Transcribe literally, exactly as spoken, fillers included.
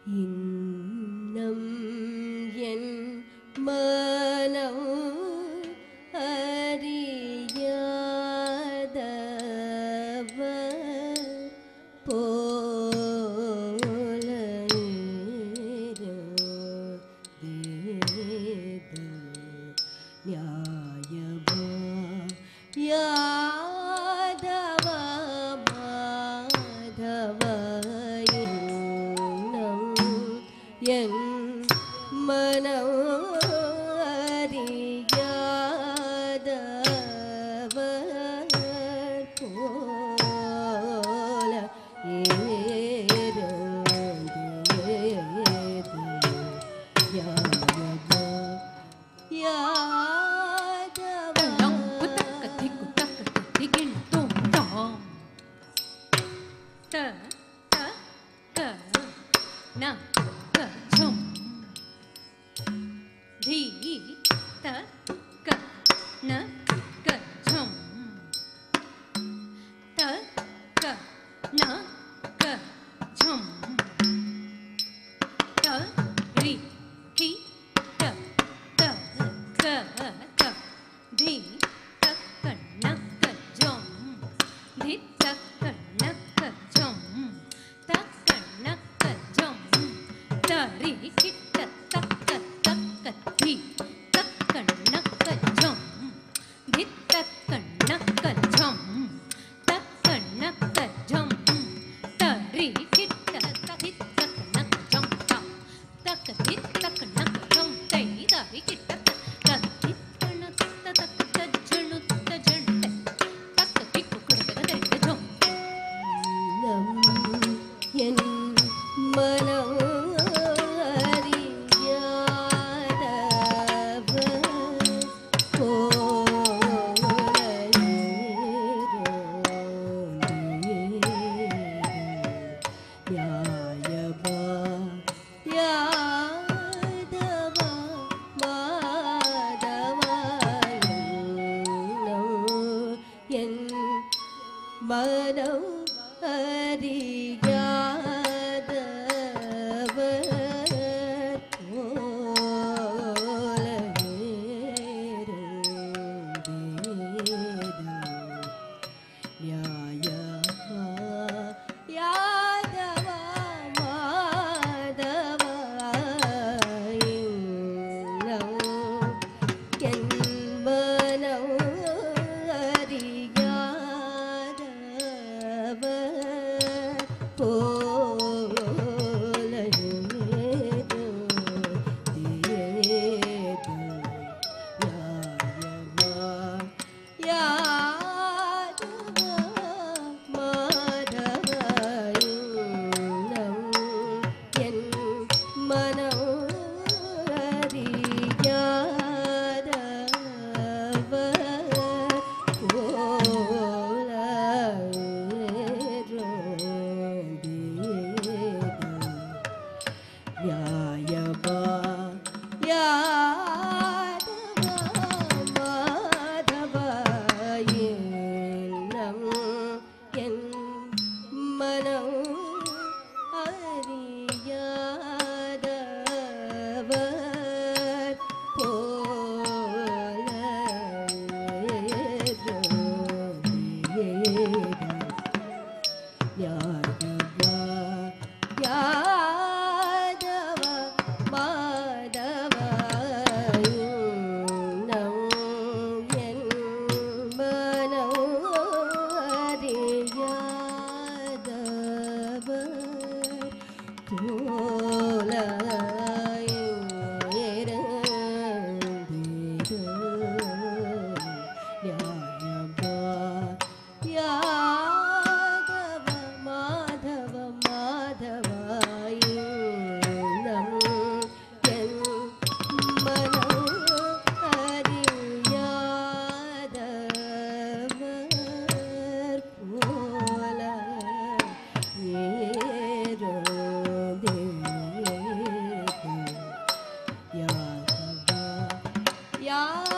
இன்னம் என் மனம் அறியாதவர் போல இருந்தேது நியாயமா யாதவ மாதவ இன்னம் என் மனம் அறியாதவர் போல இருந்தேது யாதவ யாதவ குத்தக்கத்தி குத்தக்கத்தி கிண்டும் தாம் த த த ந க ஜம் தி த க ந க ஜம் த க ந க ஜம் த ரி ஹி த த க த தி த க ந க ஜம் தி த க ந க ஜம் த க ந க ஜம் த ரி ஹி த த க த க தி த க ந க ஜம் தி த க ந க ஜம் த க ந க ஜம் த ரி ஹி த த தி த க ந க ஜம் த த க தி த க ந க ஜம் தை த ரி ஹி த த த தி த ன த த த ஜணு த ஜணு த த தி கு கு த த த ஜம் இன்னம் என் மனம் அறியாதவர் போல இருந்தேது நியாயமா யாதவ மாதவ இன்னம் என் மனம் அறியாதவர் போல இருந்தேது நியாயமா யாதவ மாதவ இன்னம் என் மனம் அறியாதவர் போல இருந்தேது நியாயமா யாதவ மாதவ இன்னம் என் மனம் அறியாதவர் போல இருந்தேது நியாயமா யாதவ மாதவ இன்னம் என் மனம் அறியாதவர் போல இருந்தேது யாதவ யாதவ மாதவ இன்னம் என் மனம் அறியாதவர் போல இருந்தேது நியாயமா யாதவ மாதவ மாதவ இன்னம் என் மனம் அறியாதவர் போல இருந்தேது யாதவ யா